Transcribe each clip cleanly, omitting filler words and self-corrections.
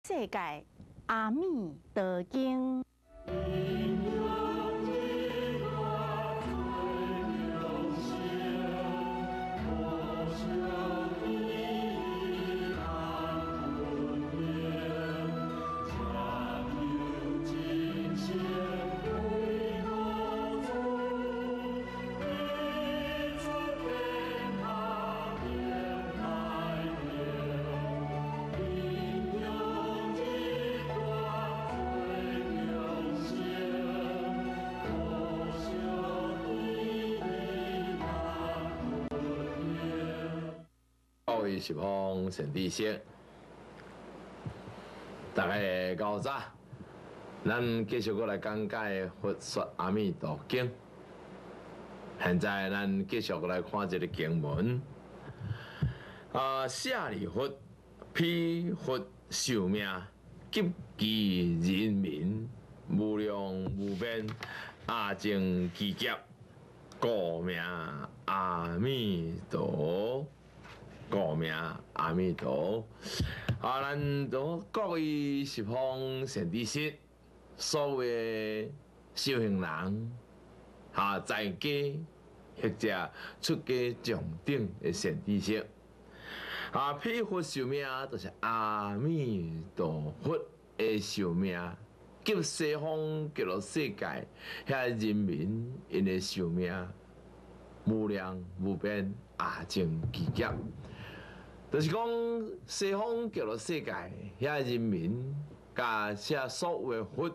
世界，阿弥陀经。 各位十方善知识，大家高早，咱继续过来讲解《佛说阿弥陀经》。现在咱继续过来看这个经文。舍利弗，彼佛寿命及其人民，无量无边，阿僧祇劫，故名阿弥陀。故名阿弥陀，咱都各位十方善知识，所有修行人，在家或者出家上等的善知识，彼佛寿命就是阿弥陀佛的寿命，及西方极乐世界遐人民因的寿命，无量无边，阿僧祇劫。就是讲西方极乐世界遐人民，甲遐所有的佛，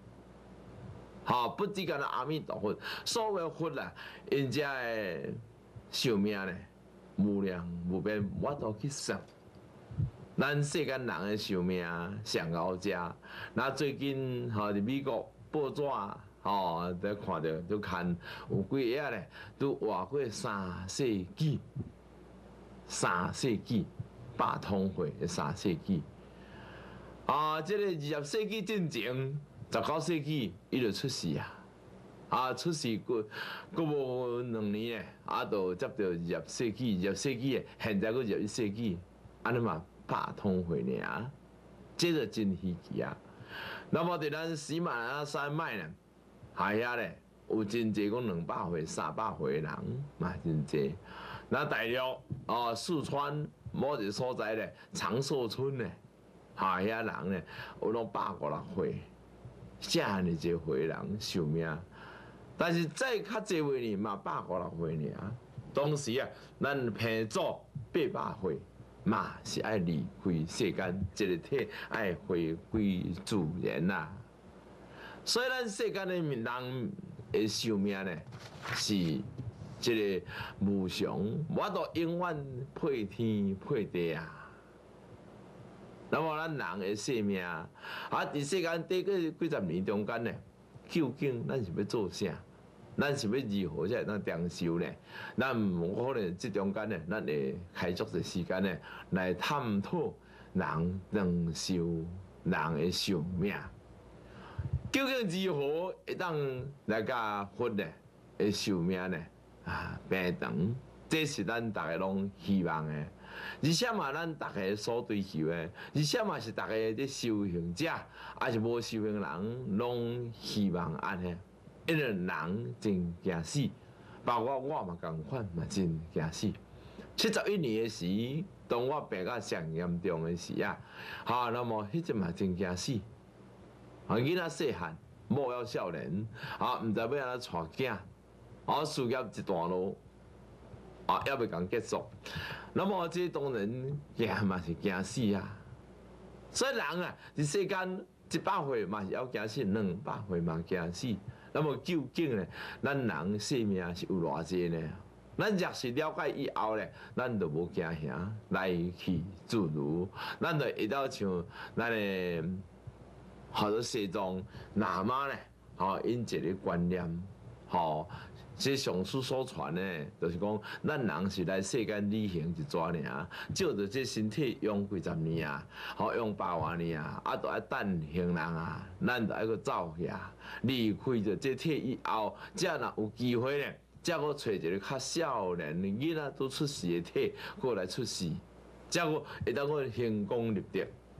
不只干阿弥陀佛，所有的佛啦，因遮的寿命呢，无量无边，无法度去算。咱世间人的寿命上高遮，那最近伫美国报纸在看到都看有几个咧，都活过3世纪。3世纪百通会的3世纪，这个20世纪进前，19世纪伊就出世出世过无2年咧，就接到20世纪，20世纪现在佫21世纪，安尼嘛百通会尔，这就真稀奇啊！那么伫咱喜马拉雅山脉呢，遐咧有真济讲200岁、300岁的人嘛真济。那大陆四川某一个所在咧，长寿村咧，遐人咧有拢156岁，遮尔济岁人寿命，但是再较济岁呢嘛156岁尔。当时咱平祖800岁，嘛是爱离开世间，这个体爱回归自然啦。所以咱世间的人的寿命呢是。这个无常，我都永远配天配地啊！那么咱人的生命伫世间短过几十年中间呢，究竟咱是要做啥？咱是要如何才会当长寿呢？咱可能这中间呢，咱会开足些时间呢，来探讨人长寿人的寿命，究竟如何会当来甲佛呢的寿命呢？平等，这是咱大家拢希望的，而且嘛，咱大家所追求的，而且嘛是大家的修行者，还是无修行人，拢希望安尼。因为人真惊死，包括我嘛共款嘛真惊死。71年的时，当我病到上严重的时那么迄阵嘛真惊死。囡仔细汉，某要少年，毋知要安怎带囝。事业一段路，还未讲结束，那么这当然惊嘛是惊死啊！所以人伫世间100岁嘛是要惊死，200岁嘛惊死。那么究竟呢，咱人生命是有偌济呢？咱若是了解以后呢，咱就无惊吓，来去自如，咱就会当像咱的好多西藏喇嘛呢，因一个观念，这上师所传的，就是讲，咱人是来世间旅行一撮尔，照着这身体用几十年用百万年都爱等行人咱就爱去走遐，离开着这体以后，才若有机会呢，才搁找一个较少年的囡仔都出世的体，过来出世，才搁会当搁成功立德。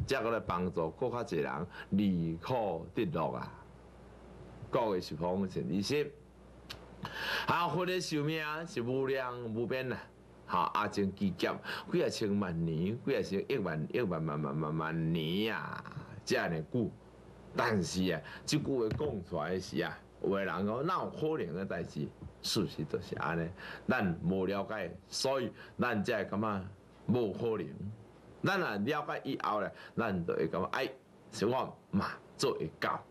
才个来帮助更较侪人离苦得乐啊！各位是方成利息，佛的寿命是无量无边啦。阿僧祇劫，几啊千万年，几啊千亿万年啊，遮尔久。但是啊，即句话讲出来时啊，有个人讲哪有可能的代志？事实就是安尼，咱无了解，所以咱才会感觉无可能。咱若了解以后咧，咱就会感觉是我嘛做会到。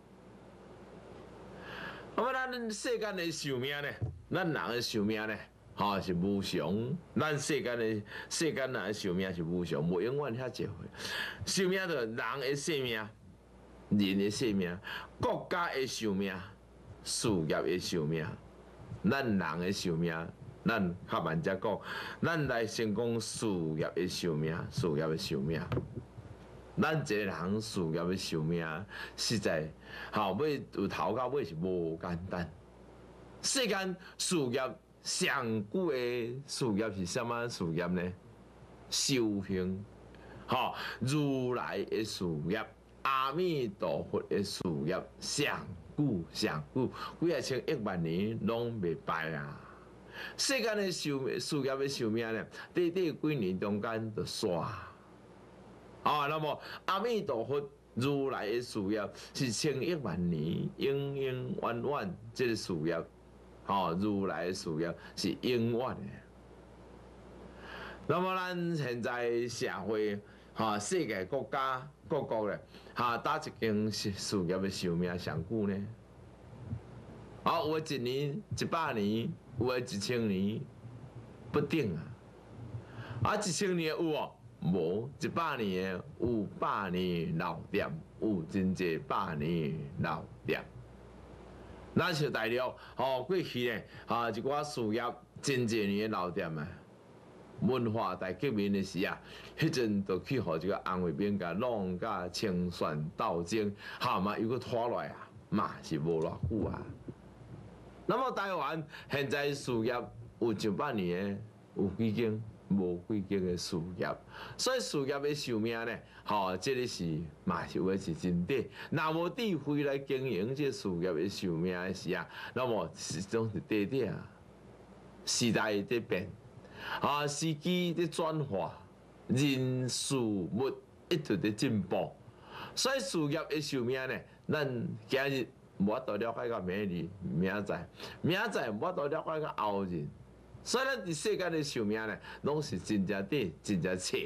那么咱世间的寿命呢？咱人的寿命呢？是无常，咱世间人的寿命是无常，无永远遐济岁。寿命就人的生命、人的生命、国家的寿命、事业的寿命，咱人的寿命，咱较慢才讲，咱来先讲事业的寿命，事业的寿命。咱一个人事业的寿命，实在要有头到尾是无简单。世间事业。上久的事业是什么事业呢？修行，如来的事业，阿弥陀佛的事业，上久，几啊千亿万年拢未败啊！世间的事业的寿命呢，短几年中间就煞。那么阿弥陀佛如来的事业是千亿万年，永永远远这个事业。如来的事业是永远的。那么咱现在社会，世界国家各国咧，打一间事业的寿命上久呢？有诶1年、100年，有诶1000年，不定啊。1000年有哦，无100年的有100年老店，有真济100年老店。咱像大陆，过去咧，一寡事业真济年的老店啊，文化大革命的时啊，迄阵就去互这个红卫兵甲弄甲清算斗争，嘛又搁拖落来啊，嘛是无偌久啊。那么台湾现在事业有100年的，有几间，无几间的事业，所以事业的寿命呢？这个是嘛是话是真短。若无智慧来经营这事业的寿命的时啊，那么始终是短短啊。时代在变，时机在转化，人事物一直在进步，所以事业的寿命呢，咱今日无法度了解到明日，明仔无法度了解到后日，所以咱伫世间的寿命呢，拢是真正短，真正长。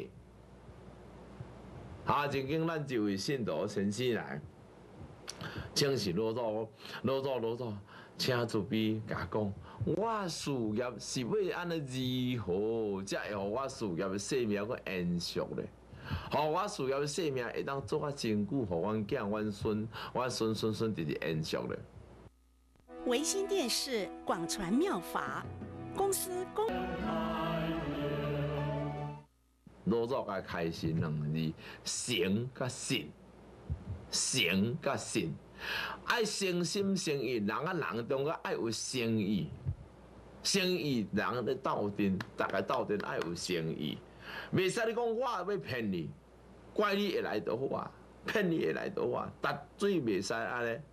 曾经咱一位信徒先生来，请示老祖，请慈悲甲讲，我事业是要安尼如何，才会互我事业的生命个延续咧？互我事业的生命会当做啊真久，互阮囝、阮孙、阮孙直直延续咧。 维新电视广传妙法，公司公。 老早甲开心2字，诚甲信，诚甲信，爱诚心诚意，人人中个爱有诚意，诚意人咧斗阵，大家斗阵爱有诚意，袂使你讲我要骗你，怪你会来倒好啊，骗你会来倒好啊，绝对袂使安尼。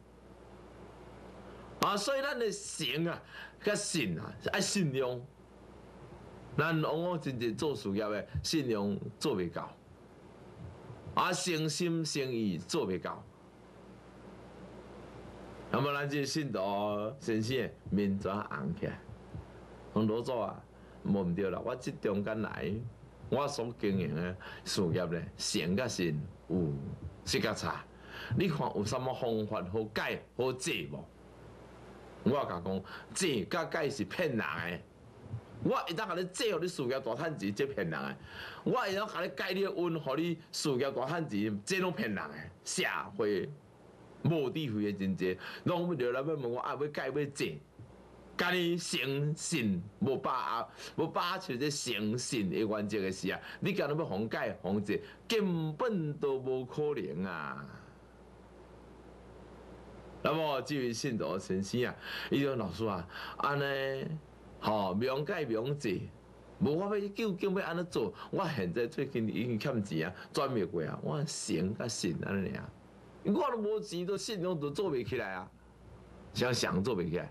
所以咱的诚啊，甲信啊，爱信用。咱往往真正做事业的信用做袂到，诚心诚意做袂到。那么咱这信徒先生面转红起来，讲老祖啊，无毋对啦，我即中间来，我所经营的事业咧，诚甲信有实甲差，你看有啥物方法好改好做无？我甲讲，做甲改是骗人的。我会当甲你做，互你事业大趁钱，这骗人诶；我会当甲你改你运，互你事业大趁钱，这拢骗人诶。社会无智慧诶真济，拢要来要问我要改要做，家己诚信无把持这诚信诶原则诶时啊，你今日要互改互做，根本都无可能啊！那么这位信徒先生啊，伊讲老师啊，安尼。明改明做， 无我要究竟要安怎做？我现在最近已经欠钱啊，转袂过啊，我诚甲信安尼尔。我都无钱，都信用都做袂起来啊，想做袂起来。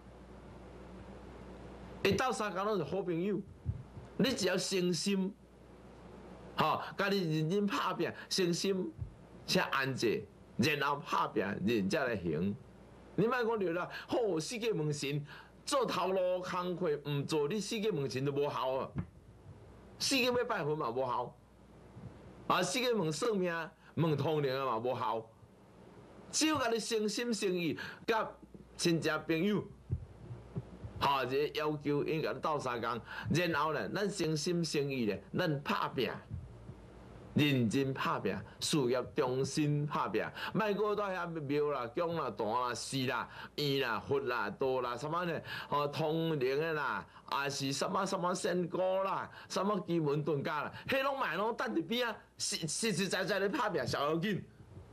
一斗相共拢是好朋友，你只要诚心，家己认真拍拼，诚心先安坐，然后拍拼，人才来行。你莫讲着啦，世界问神做头路工课，毋做你世界问神都无效啊！世界要拜佛嘛无效，世界问算命、问通灵嘛无效。只有家己诚心诚意，甲亲戚朋友，一个要求，应该斗相共，然后咧，咱诚心诚意咧，咱拍拼。认真拍拼，事业重新拍拼，莫搁到遐庙啦、宫啦、坛啦、寺啦、院啦、佛啦、道啦，什么呢？通灵的啦，是什么仙姑啦，什么奇门遁甲啦，迄拢卖拢等伫边啊，实在咧拍拼，小要紧。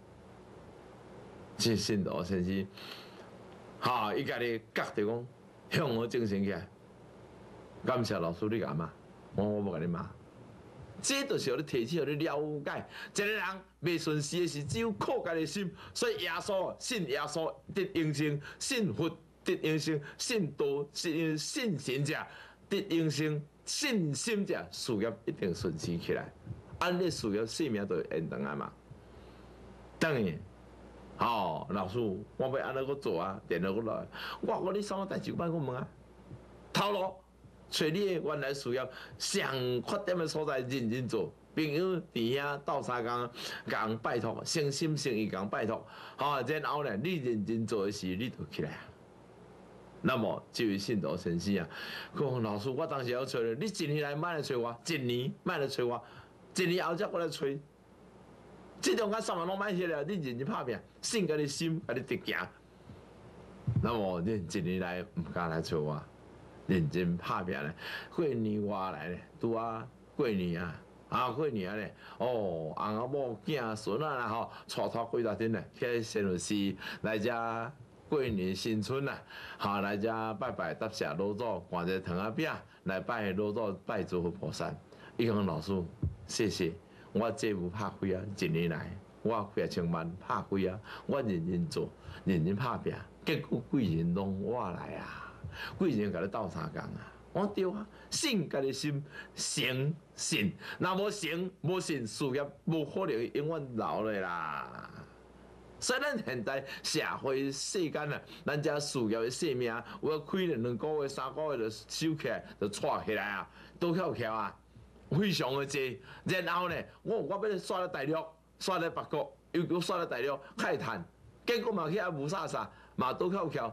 这信徒先生，伊家己觉着讲，向我精神起来，感谢老师你甲骂，我无甲你骂。这就是互你提醒，互你了解，一个人袂顺时的是只有靠家己心。所以耶稣信耶稣得永生，信佛得永生，信道信神者得永生，信心者事业一定顺遂起来。安尼事业性命就会延长啊嘛。当然，老师，我要安怎个做啊？电脑我来，我讲你啥物代志，莫我问啊。头路。找你的原来事业上缺点的所在，认真做。朋友弟兄斗相共，共拜托，诚心诚意共拜托。然后呢，你认真做的事，你就起来啊。那么这位信徒先生啊，讲老师，我当时要找你，你一年来莫来找我，一年莫来找我，一年后才过来找。这中间3万拢莫迄了，你认真拍拼，信家己心，家己直行。那么你一年来唔敢来找我？认真拍拼咧，过年外来咧，拄啊过年啊，过年咧，翁仔某囝孙仔啦带拖几大天咧，去仙路寺来遮过年新春啦，来遮拜拜答谢老祖，换一个糖仔饼来拜老祖，拜诸佛菩萨。伊讲老师，谢谢，我这务拍开啊，一年来我8千万拍开啊，我认真做，认真拍拼，结果贵人拢我来啊。贵人甲你斗相共啊！我对啊，信家己心，诚信，若无诚无信，事业无可能永远留咧啦。所以咱现在社会世间啊，咱遮事业的性命，我开了2个月、3个月就收起来，就带起来啊，都翘啊，非常的济。然后呢，我要刷咧大陆，刷咧北国，又叫刷咧大陆开趁，结果嘛去遐无啥，嘛都翘。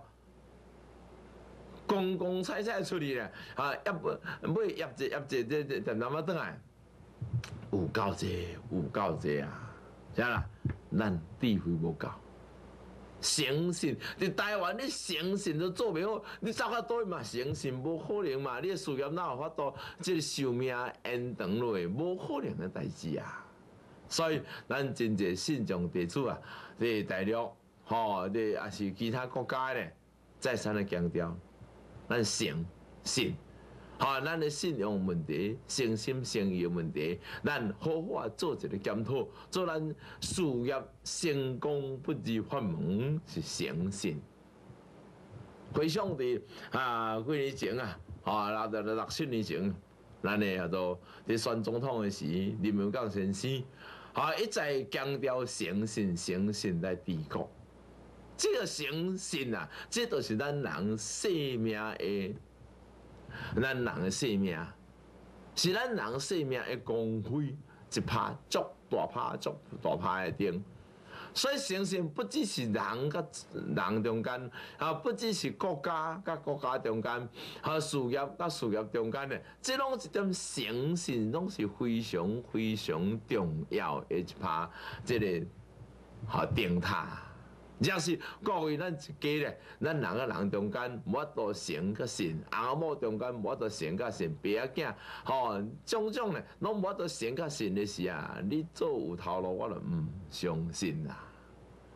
公彩出去咧，尾业绩这淡淡仔转来，有够济啊！啥啦？咱智慧无够，诚信伫台湾，你诚信都做袂好，你走到倒嘛诚信无可能嘛，你的事业哪有法度即个寿命延长落去，无可能的代志啊！所以咱真侪信众弟子啊，伫大陆也是其他国家咧，再三的强调。咱诚信，咱的信用问题、诚心诚意的问题，咱好好做一个检讨，做咱事业成功不二法门是诚信。回想伫几年前60年前，咱的伫选总统的时，林文港先生一再强调诚信来治国。这个诚信啊，这就是咱人生命的，咱人的生命，是咱人生命的光辉，一拍足大拍的钉。所以诚信不只是人甲人中间，不只是国家甲国家中间，事业甲事业中间的，这拢一点诚信，拢是非常重要的一拍，这个钉塔。若是各位咱一家咧，咱人甲人中间无法度诚甲信，翁某中间无法度诚甲信，爸仔囝种咧拢无法度诚甲信的时啊，你做有头路，我就唔相信啦。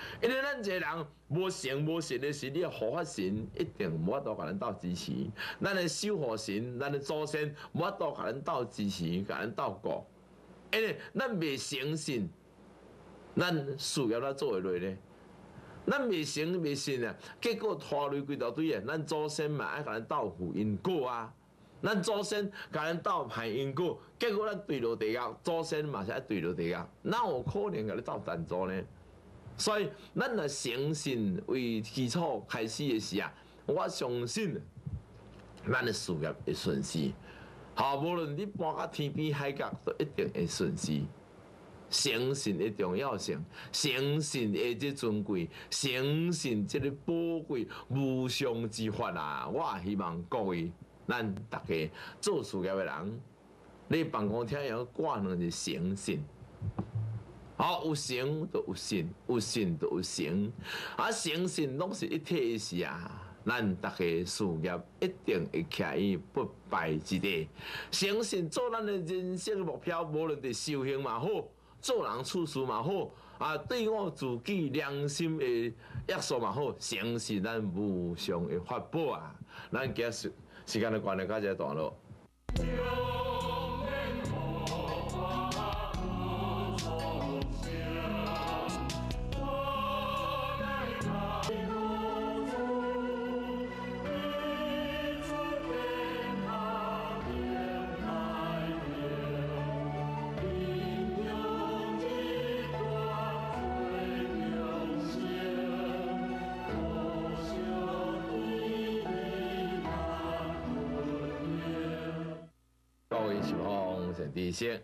因为咱一个人无成无实的是，你的护法神一定无法度甲咱斗支持，咱的守护神、咱的祖先无法度甲咱斗支持、甲咱斗顾，因为咱未诚信，咱事业哪做会落呢？咱未诚未信啊，结果拖累规大堆啊，咱祖先嘛爱甲咱斗负因果啊。咱祖先甲咱斗歹因果，结果咱坠落地狱，祖先嘛是爱坠落地狱，哪有可能甲你斗赞助呢？所以，咱若诚信为基础开始的时啊，我相信咱的事业会顺遂。好，无论你搬到天边海角，都一定会顺遂。诚信的重要性，诚信的这尊贵，诚信这个宝贵无上之法啊！我希望各位。咱大家做事业的人，你办公厅要挂两个诚信，好有诚就有信，有信就有诚，啊诚信拢是一体的事啊。咱大家事业一定会徛于不败之地。诚信做咱的人生目标，无论是修行嘛好，做人处事嘛好，啊对我自己良心的约束嘛好，诚信咱无上的法宝啊！咱今日。时间的关系，到这段落。提醒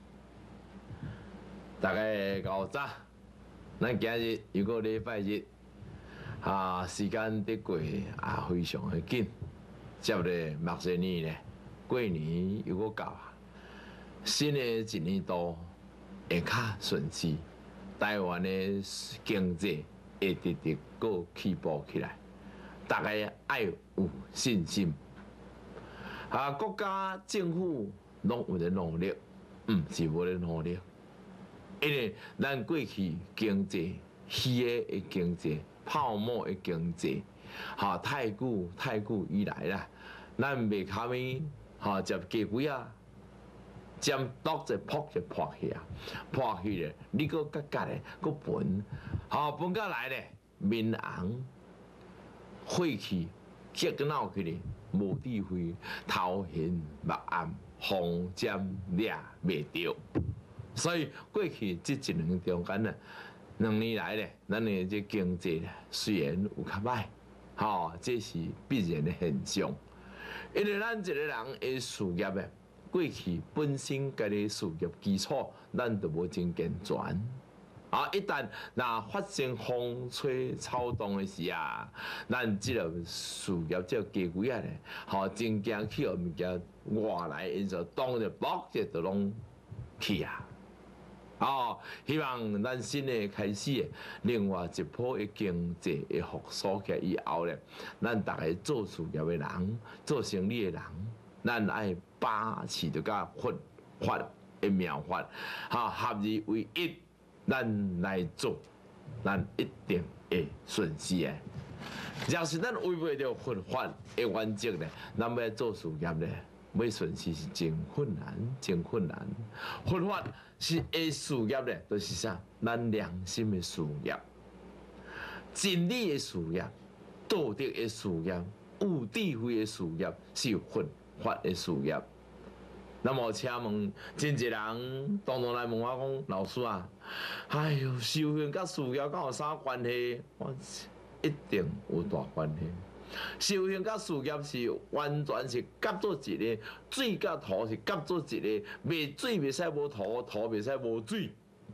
大家搞早，咱今日又过礼拜日，时间得过非常的紧，接咧目前年咧，过年又过到啊，新的一年度会较顺遂，台湾的经济会直直个起步起来，大家爱有信心，国家政府。拢有咧努力，是无咧努力，因为咱过去经济、虚的经济、泡沫的经济，太久以来啦，咱未卡咪接鸡龟啊，尖刀就扑去啊，扑去咧，你个甲咧个分，分甲来咧，面红、火气、激闹起咧，无智慧，头晕目暗。风尖掠袂着，所以过去这一年中间呢，2年来咧，咱的这经济咧虽然有较歹，这是必然的现象。因为咱一个人的事业咧，过去本身家己事业基础，咱就无真健全。一旦发生风吹草动的时啊，咱这个事业这个基规啊咧，真惊去物件外来因素，当着爆这都拢去啊！希望咱新的开始，另外一波的经济会复苏起来以后咧，咱大家做事业的人、做生意的人，咱爱把持着甲佛法的妙法，合而为一。咱来做，咱一定会顺遂的。若是咱违背着佛法的原则咧，咱要做事业咧，要顺遂是真困难。佛法是的事业咧，就是啥？咱良心的事业、真理的事业、道德的事业、有智慧的事业，是佛法的事业。那么，请问真一人当来问我讲，老师啊，哎呦，修行甲事业敢有啥关系？我一定有大关系。修行甲事业是完全是夹做一个，水甲土是夹做一个，水袂使无土，土袂使无水。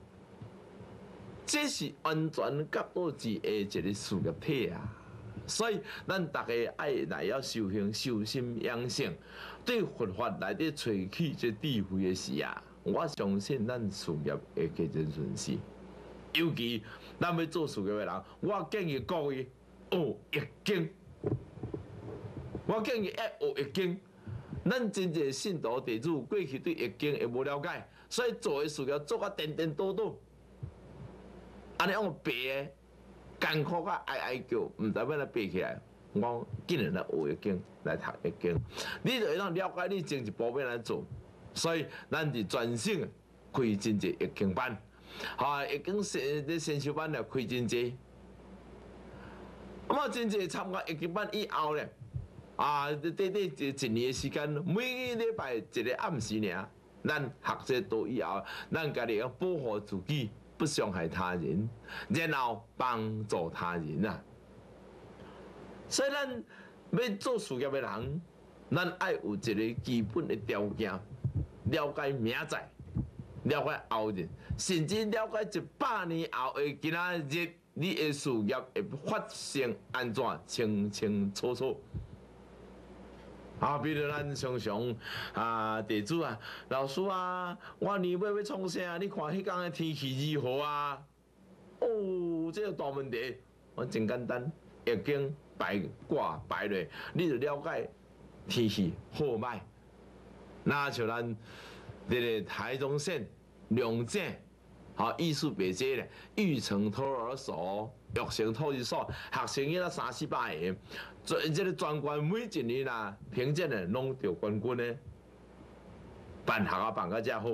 这是完全夹做一个事业体啊！所以，咱大家爱来要修行、修心养性，对佛法内底找取这智慧的时啊，我相信咱事业会加真顺遂。尤其咱要做事业的人，我建议各位学易经。我建议学易经。咱真侪信徒弟子过去对易经会无了解，所以做的事业做啊颠颠倒倒，安尼用白的艰苦甲哀叫，毋知要来爬起来。我竟然来学易经，来读易经，你就会当了解你前一步要来做。所以咱伫全省开真济易经班，易经先修班了开真济。真济参加易经班以后咧，一年的时间，每个礼拜一个暗时尔，咱学这道以后，咱家己要保护自己，不伤害他人，然后帮助他人啊。所以咱要做事业的人，咱爱有一个基本的条件，了解明仔，了解后日，甚至了解100年后的今仔日，你的事业会发生安怎清清楚楚。比如咱常常地主啊，老师啊，我年尾要创啥？你看迄天的天气如何啊？这个大问题，我真简单，易经排卦排落，你就了解天气好歹。那像咱这个台中县龙井，艺术北街咧，育成托儿所、育成托儿所，学生囡仔300-400个，这个全县每一年啦，评鉴咧拢得冠军咧，办学办甲遮好。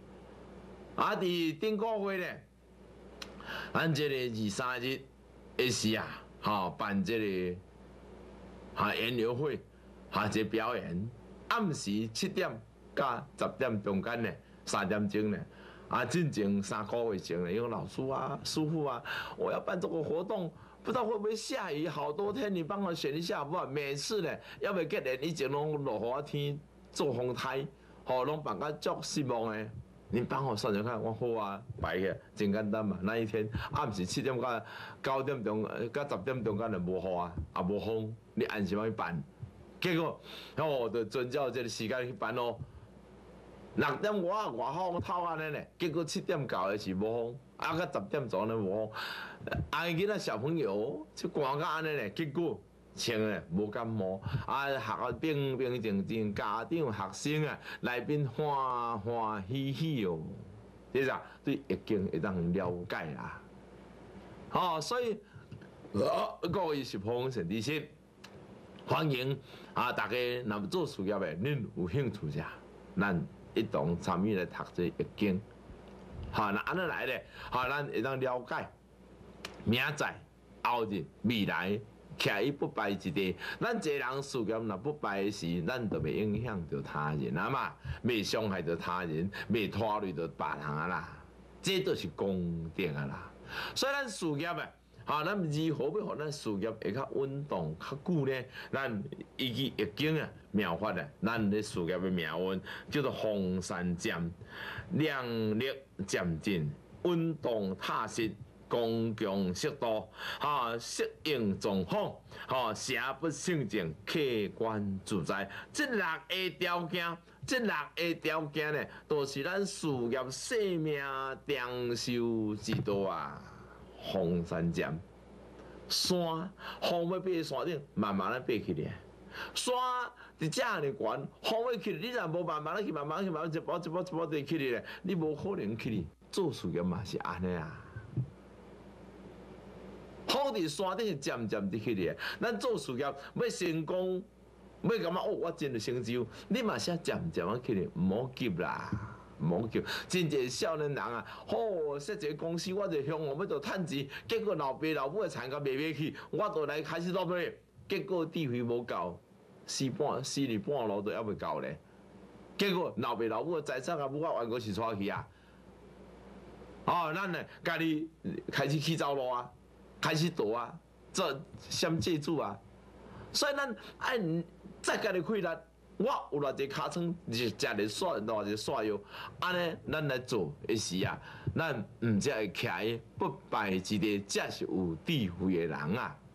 伫顶个月咧，咱这个2、3日的时办这个演聊会，这个表演，暗时7点到10点中间咧，3点钟咧。进前3个月前咧，因为老师啊、师傅啊，我要办这个活动，不知道会不会下雨，好多天，你帮我选一下好不好？每次咧，要不结连以前拢落雨天做风台，拢办甲足失望诶。你帮我算算看，我好啊，排个真简单嘛。那一天暗时7点到9点钟，到10点钟间就无雨啊，也无风，你按时去办。结果，就遵照这个时间去办咯。6点外风透安尼咧，结果7点到的是无风，到10点钟咧无风。囡仔小朋友去寒甲安尼咧，结果穿咧无感冒，学校平平静静，家长学生啊，内面欢欢喜喜哦，这啥对易经会当了解啦。所以各位是朋友知识，欢迎大家若做事业的，恁有兴趣者，咱一同参与来读这易经，那安尼来咧，咱会当了解明仔、后日、未来，徛于不败之地。咱一个人事业若不败时，咱就袂影响到他人啊嘛，袂伤害到他人，袂拖累到别人啊啦，这都是公正啊啦。所以咱事业咱如何要互咱事业会较稳当、较久呢？咱依据易经妙法咱的事业的命运叫做逢山占，量力渐进，稳当踏实，刚强适度，适应状况，邪不胜正，客观自在。这6个条件，呢，都是咱事业生命长寿之道啊！逢山占，山风要爬山顶，慢慢爬起来。山伫遮尔悬，风要起来，你若无慢慢去，一步地起来咧，你无可能起来。做事业嘛是安尼啊。风伫山顶是渐渐地起来，咱做事业要成功，要感觉我真诶成就，你嘛是渐渐起来，唔好急啦。唔好叫，真侪少年人啊，设一个公司，我就向我要做趁钱，结果老爸老母的田甲卖买去，我就来开始落尾，结果智慧无够，4年半路都还未够咧。结果老爸老母的财产啊，母啊冤过是出去啊。咱呢家己开始起走路啊，开始做啊，做先借主啊，所以咱爱再家己开力。我有偌济尻川，食个煞，偌济煞药，安尼咱来做的时咱毋则会徛喺不败之地，才是有智慧的人啊！